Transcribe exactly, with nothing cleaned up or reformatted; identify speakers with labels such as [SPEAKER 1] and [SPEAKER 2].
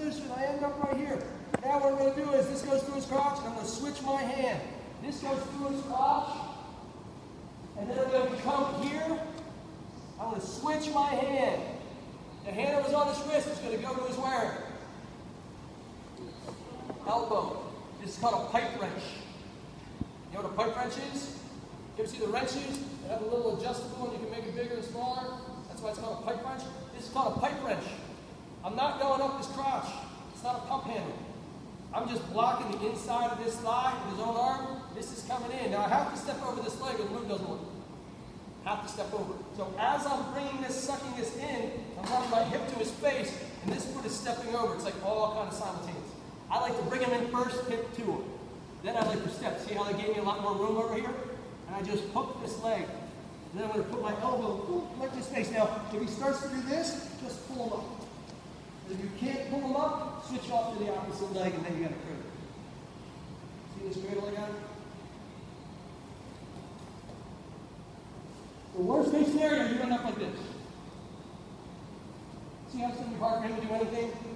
[SPEAKER 1] position. I end up right here. Now what I'm going to do is this goes through his crotch, and I'm going to switch my hand. This goes through his crotch, and then I'm going to come here. I'm going to switch my hand. The hand that was on his wrist is going to go to his where? Elbow. This is called a pipe wrench. You know what a pipe wrench is? You ever see the wrenches? They have a little adjustable and you can make it bigger and smaller. That's why it's called a pipe wrench. This is called a pipe wrench. I'm not going up his crotch. It's not a pump handle. I'm just blocking the inside of this thigh with his own arm. This is coming in. Now I have to step over this leg or the move doesn't work. Have to step over. So as I'm bringing this, sucking this in, I'm running my hip to his face, and this foot is stepping over. It's like all kind of simultaneous. I like to bring him in first, hip to him. Then I like to step. See how they gave me a lot more room over here? And I just hook this leg. And then I'm going to put my elbow like this face. Now, if he starts to do this, just pull him up. If you can't pull him up, switch off to the opposite leg, and then you got to cradle. See this cradle I got? The worst case scenario, you end up like this. See how it's going to be hard for him to do anything?